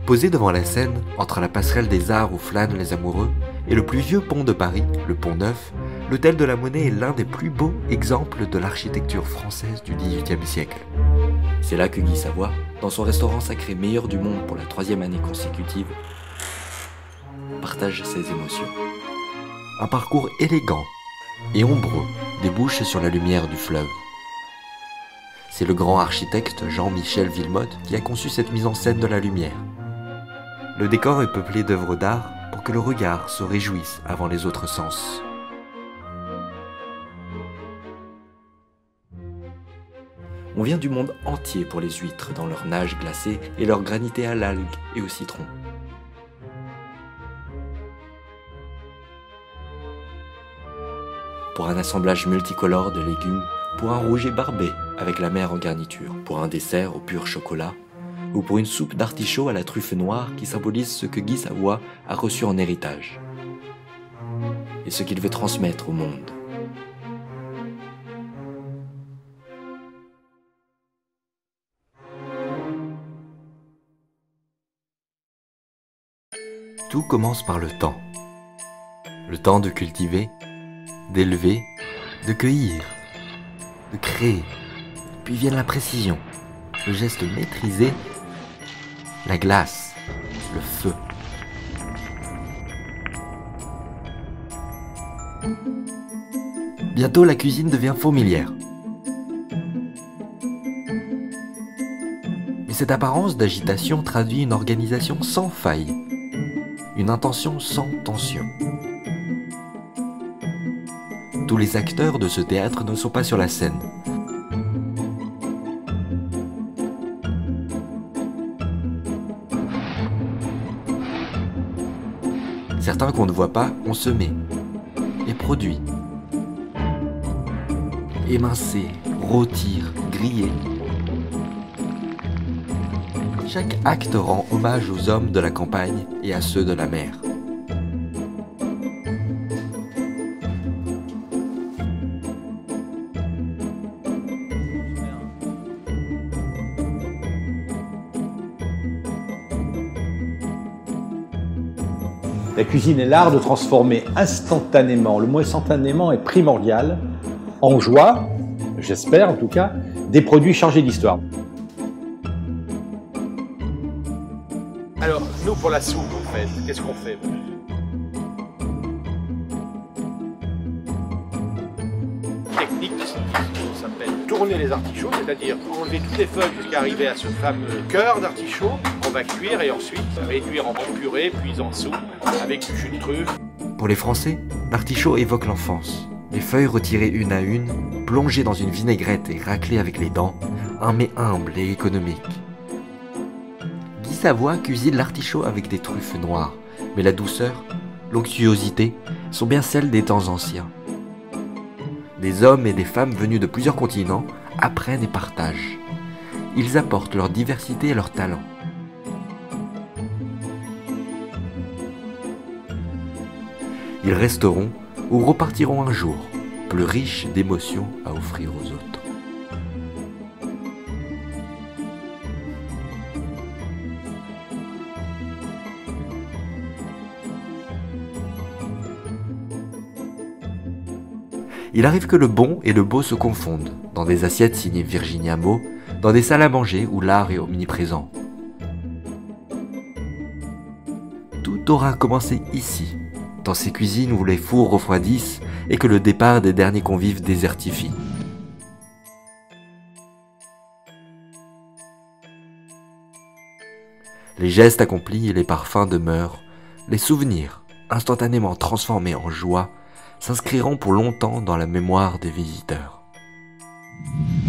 Posé devant la Seine, entre la passerelle des Arts où flânent les amoureux et le plus vieux pont de Paris, le Pont Neuf, l'Hôtel de la Monnaie est l'un des plus beaux exemples de l'architecture française du XVIIIe siècle. C'est là que Guy Savoy, dans son restaurant sacré meilleur du monde pour la 3e année consécutive, partage ses émotions. Un parcours élégant et ombreux débouche sur la lumière du fleuve. C'est le grand architecte Jean-Michel Villemotte qui a conçu cette mise en scène de la lumière. Le décor est peuplé d'œuvres d'art pour que le regard se réjouisse avant les autres sens. On vient du monde entier pour les huîtres dans leur nage glacée et leur granité à l'algue et au citron. Pour un assemblage multicolore de légumes, pour un rouget barbé avec la mer en garniture, pour un dessert au pur chocolat, ou pour une soupe d'artichaut à la truffe noire qui symbolise ce que Guy Savoy a reçu en héritage et ce qu'il veut transmettre au monde. Tout commence par le temps. Le temps de cultiver, d'élever, de cueillir, de créer. Puis vient la précision, le geste maîtrisé, la glace, le feu. Bientôt, la cuisine devient familière. Mais cette apparence d'agitation traduit une organisation sans faille, une intention sans tension. Tous les acteurs de ce théâtre ne sont pas sur la scène. Certains qu'on ne voit pas ont semé et produit, émincé, rôtir, grillé. Chaque acte rend hommage aux hommes de la campagne et à ceux de la mer. La cuisine est l'art de transformer instantanément, le mot instantanément est primordial, en joie, j'espère en tout cas, des produits chargés d'histoire. Alors, nous pour la soupe, en fait, qu'est-ce qu'on fait? Technique, ça s'appelle tourner les artichauts, c'est-à-dire enlever toutes les feuilles jusqu'à arriver à ce fameux cœur d'artichaut. On va cuire et ensuite réduire en purée, puis en soupe, avec du jus de truffe. Pour les Français, l'artichaut évoque l'enfance. Les feuilles retirées une à une, plongées dans une vinaigrette et raclées avec les dents, un mets humble et économique. Guy Savoy cuisine l'artichaut avec des truffes noires, mais la douceur, l'onctuosité sont bien celles des temps anciens. Des hommes et des femmes venus de plusieurs continents apprennent et partagent. Ils apportent leur diversité et leur talent. Ils resteront ou repartiront un jour, plus riches d'émotions à offrir aux autres. Il arrive que le bon et le beau se confondent, dans des assiettes signées Virginia Meaux, dans des salles à manger où l'art est omniprésent. Tout aura commencé ici, dans ces cuisines où les fours refroidissent et que le départ des derniers convives désertifie. Les gestes accomplis et les parfums demeurent, les souvenirs, instantanément transformés en joie, s'inscriront pour longtemps dans la mémoire des visiteurs.